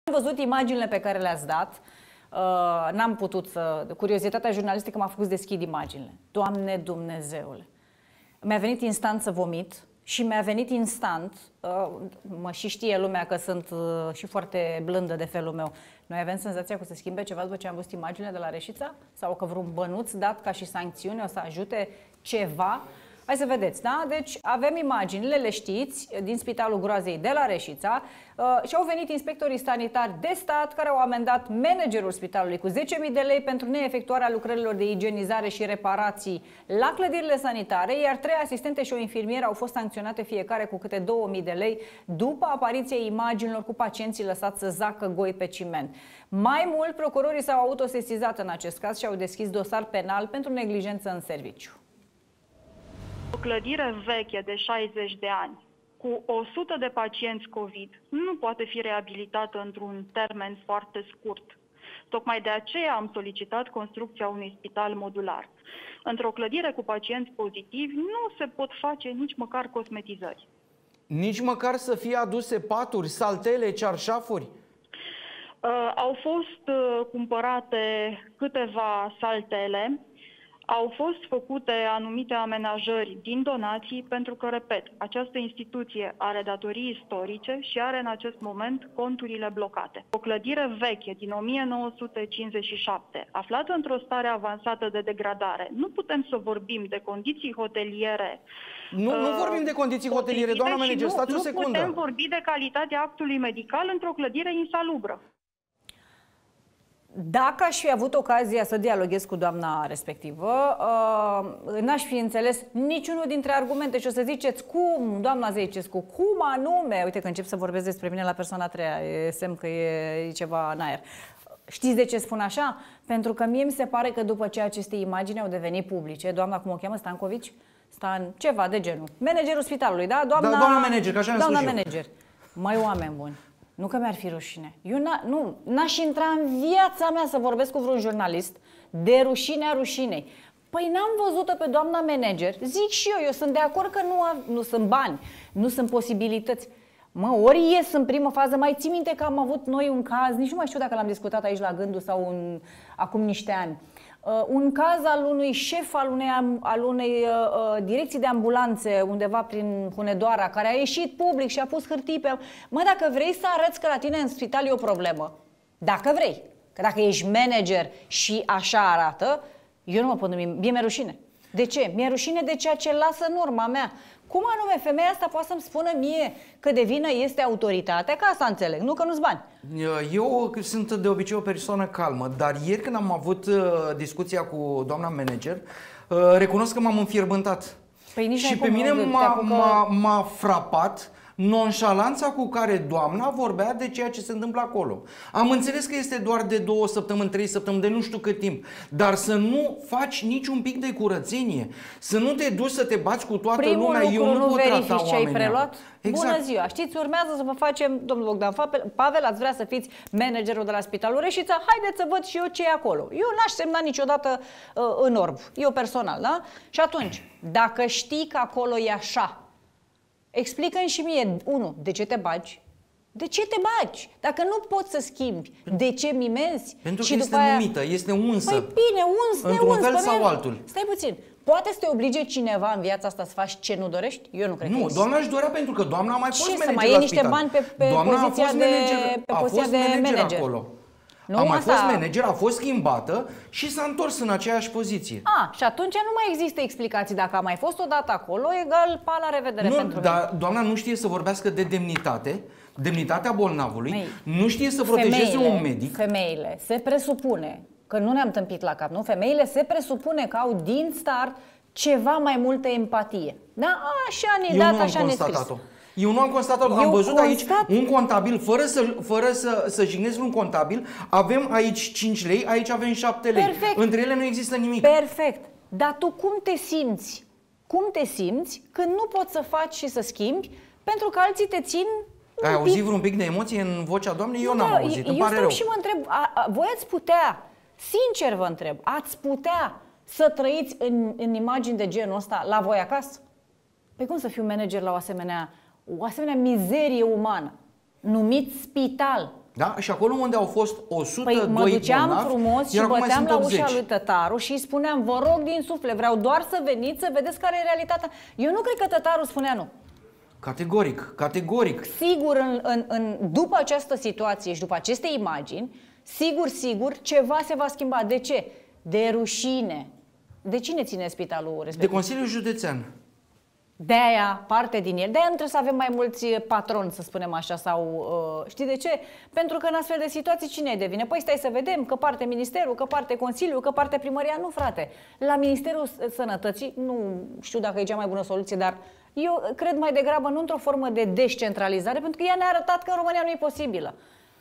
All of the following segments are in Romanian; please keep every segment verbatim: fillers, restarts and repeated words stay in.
Am văzut imaginile pe care le-ați dat, uh, n-am putut să... Curiozitatea jurnalistică m-a făcut să deschid imaginile. Doamne Dumnezeule! Mi-a venit instant să vomit și mi-a venit instant, uh, mă și știe lumea că sunt uh, și foarte blândă de felul meu. Noi avem senzația că se schimbe ceva după ce am văzut imaginile de la Reșița? Sau că vreun bănuț dat ca și sancțiune o să ajute ceva? Hai să vedeți, da? Deci avem imaginile, le știți, din Spitalul Groazei de la Reșița uh, și au venit inspectorii sanitari de stat care au amendat managerul spitalului cu zece mii de lei pentru neefectuarea lucrărilor de igienizare și reparații la clădirile sanitare, iar trei asistente și o infirmieră au fost sancționate fiecare cu câte două mii de lei după apariția imaginilor cu pacienții lăsați să zacă goi pe ciment. Mai mult, procurorii s-au autosesizat în acest caz și au deschis dosar penal pentru neglijență în serviciu. O clădire veche de șaizeci de ani, cu o sută de pacienți COVID, nu poate fi reabilitată într-un termen foarte scurt. Tocmai de aceea am solicitat construcția unui spital modular. Într-o clădire cu pacienți pozitivi nu se pot face nici măcar cosmetizări. Nici măcar să fie aduse paturi, saltele, cearșafuri? Uh, au fost uh, cumpărate câteva saltele. Au fost făcute anumite amenajări din donații pentru că, repet, această instituție are datorii istorice și are în acest moment conturile blocate. O clădire veche din o mie nouă sute cincizeci și șapte, aflată într-o stare avansată de degradare, nu putem să vorbim de condiții hoteliere. Nu, nu vorbim de condiții hoteliere, doamna manager, stați o secundă. Nu putem vorbi de calitatea actului medical într-o clădire insalubră. Dacă aș fi avut ocazia să dialoghez cu doamna respectivă, uh, n-aș fi înțeles niciunul dintre argumente și o să ziceți cum, doamna Zeicescu, cum anume, uite că încep să vorbesc despre mine la persoana a treia, e semn că e ceva în aer. Știți de ce spun așa? Pentru că mie mi se pare că după ce aceste imagini au devenit publice, doamna, cum o cheamă, Stancovici? Stan, ceva de genul. Managerul spitalului, da? Doamna, da, doamna manager, că așa mi-a doamna spus manager. Mai oameni buni. Nu că mi-ar fi rușine. Eu nu, n-aș intra în viața mea să vorbesc cu vreun jurnalist de rușinea rușinei. Păi n-am văzut-o pe doamna manager. Zic și eu, eu sunt de acord că nu, nu sunt bani, nu sunt posibilități. Mă, ori ies în primă fază, mai ții minte că am avut noi un caz, nici nu mai știu dacă l-am discutat aici la Gândul sau un, acum niște ani. Uh, un caz al unui șef al unei, al unei uh, direcții de ambulanțe undeva prin Hunedoara, care a ieșit public și a pus hârtii pe... Mă, dacă vrei să arăți că la tine în spital e o problemă, dacă vrei, că dacă ești manager și așa arată, eu nu mă pot numi, mie mi-e rușine. De ce? Mi-e rușine de ceea ce lasă în urma mea. Cum anume femeia asta poate să-mi spună mie că de vină este autoritatea? Ca asta înțeleg, nu că nu-s bani. Eu sunt de obicei o persoană calmă, dar ieri când am avut uh, discuția cu doamna manager, uh, recunosc că m-am înfierbântat. Păi nici și pe mine m-a frapat nonșalanța cu care doamna vorbea de ceea ce se întâmplă acolo. Am înțeles că este doar de două săptămâni, trei săptămâni, de nu știu cât timp, dar să nu faci niciun pic de curățenie, să nu te duci să te bați cu toată Primul lumea. lucru, Eu nu, nu pot verifici ce ai preluat? Exact. Bună ziua! Știți, urmează să vă facem, domnul Bogdan Pavel, ați vrea să fiți managerul de la Spitalul Reșița, haideți să văd și eu ce e acolo. Eu n-aș semna niciodată uh, în orb, eu personal, da? Și atunci, dacă știi că acolo e așa, explică-mi și mie, unu, de ce te bagi? De ce te bagi? Dacă nu poți să schimbi, de ce mimezi? Pentru și că este aia... numită, este unsă. Păi bine, uns, într-un neuns, fel pe sau mine... altul. Stai puțin. Poate să te oblige cineva în viața asta să faci ce nu dorești? Eu nu cred Nu, că doamna își dorea pentru că doamna a mai fost ce, manager să mai iei niște spital. bani pe, pe doamna poziția, a fost de, manager, pe a poziția fost de manager, manager acolo. Nu, a mai asta... fost manager, a fost schimbată și s-a întors în aceeași poziție. A, și atunci nu mai există explicații. Dacă a mai fost odată acolo, egal, pa, la revedere nu, pentru dar mine. doamna nu știe să vorbească de demnitate, demnitatea bolnavului, Măi, nu știe să protejeze femeile, un medic. Femeile, se presupune, că nu ne-am tâmpit la cap, nu? Femeile se presupune că au din start ceva mai multă empatie. Da? Așa ne-i dat, așa ne-i scris. Eu nu am constatat, am văzut constat... aici un contabil, fără să, fără să, să jignesc un contabil, avem aici cinci lei, aici avem șapte lei. Perfect. Între ele nu există nimic. Perfect. Dar tu cum te simți? Cum te simți când nu poți să faci și să schimbi pentru că alții te țin? Ai auzit vreun pic de emoție în vocea doamnei? Eu n-am auzit, eu îmi pare stau rău. și mă întreb, a, a, voi ați putea, sincer vă întreb, ați putea să trăiți în, în imagini de genul ăsta la voi acasă? Păi cum să fiu manager la o asemenea, o asemenea mizerie umană, numit spital? Da? Și acolo unde au fost o sută doi bolnavi, păi mă duceam bolnavi, frumos și băteam la ușa lui Tătaru și îi spuneam, vă rog din suflet, vreau doar să veniți să vedeți care e realitatea. Eu nu cred că Tătaru spunea nu. Categoric, categoric. Sigur, în, în, în, după această situație și după aceste imagini, sigur, sigur, ceva se va schimba. De ce? De rușine. De cine ține spitalul respectiv? De Consiliul Județean. De-aia, parte din el. De-aia nu trebuie să avem mai mulți patroni, să spunem așa, sau uh, știi de ce? Pentru că în astfel de situații cine îi devine? Păi stai să vedem că parte Ministerul, că parte Consiliul, că parte Primăria. Nu, frate. La Ministerul Sănătății, nu știu dacă e cea mai bună soluție, dar eu cred mai degrabă nu într-o formă de descentralizare, pentru că ea ne-a arătat că în România nu e posibilă.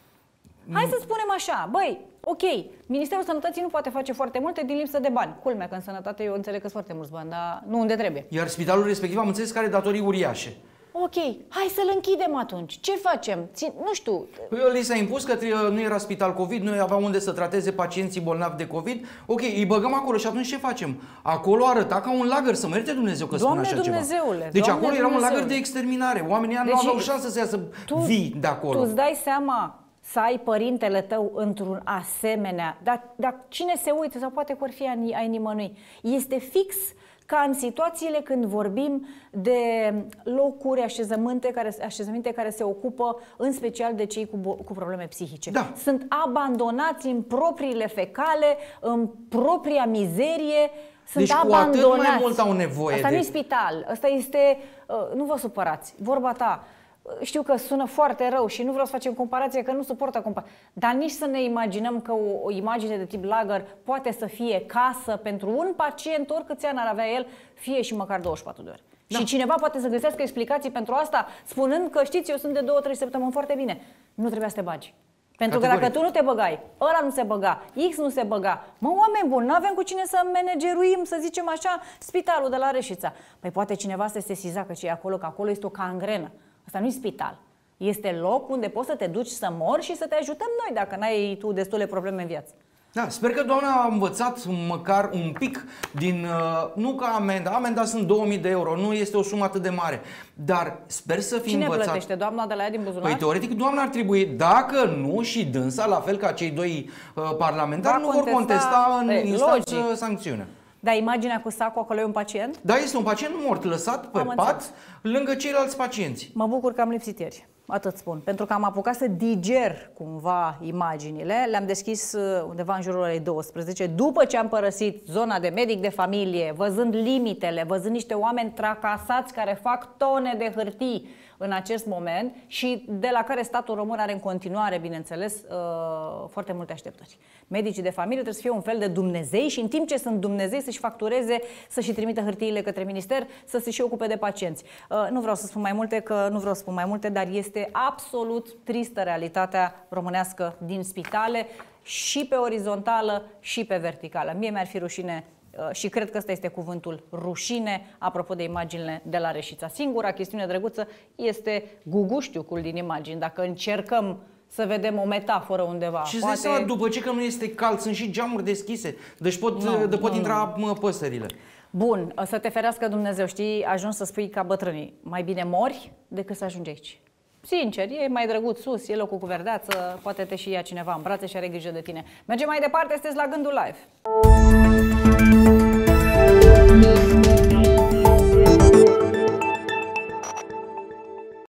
Hai să spunem așa, băi, ok, Ministerul Sănătății nu poate face foarte multe din lipsă de bani. Culmea că în sănătate eu înțeleg că sunt foarte mulți bani, dar nu unde trebuie. Iar spitalul respectiv am înțeles că are datorii uriașe. Ok, hai să-l închidem atunci. Ce facem? Țin, nu știu. Li s-a impus că nu era spital COVID, nu avea unde să trateze pacienții bolnavi de COVID. Ok, îi băgăm acolo și atunci ce facem? Acolo arăta ca un lagăr, să mărite Dumnezeu că Doamne spune așa Dumnezeule, ceva. Deci Doamne acolo era un Dumnezeule. lagăr de exterminare. Oamenii deci, nu aveau șansă să iasă tu, vii de acolo. Tu îți dai seama să ai părintele tău într-un asemenea, dar, dar cine se uită sau poate că or fi ai nimănui, este fix ca în situațiile când vorbim de locuri, așezăminte care, așezăminte care se ocupă în special de cei cu, cu probleme psihice. Da. Sunt abandonați în propriile fecale, în propria mizerie, sunt deci abandonați. Cu atât mai mult au nevoie. Asta de... nu e spital, asta este, nu vă supărați, vorba ta. Știu că sună foarte rău și nu vreau să facem comparație, că nu suportă comparație. Dar nici să ne imaginăm că o, o imagine de tip lagăr poate să fie casă pentru un pacient, oricâți ani ar avea el, fie și măcar douăzeci și patru de ore. Da. Și cineva poate să găsească explicații pentru asta, spunând că, știți, eu sunt de două, trei săptămâni foarte bine. Nu trebuia să te bagi. Pentru Categoric. Că dacă tu nu te băgai, ăla nu se băga, X nu se băga, mă, oameni buni, nu avem cu cine să manageruim, să zicem așa, spitalul de la Reșița. Păi poate cineva să se sesiza că ce e acolo, că acolo este o cangrenă. Asta nu e spital. Este loc unde poți să te duci să mori și să te ajutăm noi dacă n-ai tu destule probleme în viață. Da, sper că doamna a învățat măcar un pic din, uh, nu ca amenda, amenda sunt două mii de euro, nu este o sumă atât de mare, dar sper să fi Cine învățat. Cine plătește? Doamna de la ea din buzunar? Păi teoretic doamna ar trebui, dacă nu și dânsa, la fel ca cei doi uh, parlamentari, nu vor contesta în e, instanță sancțiunea. Dar imaginea cu sacul, acolo e un pacient? Da, este un pacient mort, lăsat pe am pat, înțeles. Lângă ceilalți pacienți. Mă bucur că am lipsit ieri. Atât spun. Pentru că am apucat să diger cumva imaginile. Le-am deschis undeva în jurul orei douăsprezece, după ce am părăsit zona de medic de familie, văzând limitele, văzând niște oameni tracasați care fac tone de hârtii în acest moment și de la care statul român are în continuare, bineînțeles, foarte multe așteptări. Medicii de familie trebuie să fie un fel de Dumnezei și în timp ce sunt Dumnezei să-și factureze, să-și trimită hârtiile către minister, să se și ocupe de pacienți. Nu vreau să spun mai multe, că nu vreau să spun mai multe, dar este absolut tristă realitatea românească din spitale și pe orizontală și pe verticală. Mie mi-ar fi rușine și cred că ăsta este cuvântul, rușine, apropo de imaginile de la Reșița. Singura chestiune drăguță este guguștiucul din imagini. Dacă încercăm să vedem o metaforă undeva. Și poate... seama, după ce că nu este cald, sunt și geamuri deschise, deci pot, no, de pot no, intra no. păsările. Bun, să te ferească Dumnezeu, știi, ajungi să spui ca bătrânii, mai bine mori decât să ajungi aici. Sincer, e mai drăguț sus, e locul cu verdeață, poate te și ia cineva în brațe și are grijă de tine. Mergem mai departe, sunteți la Gândul Live.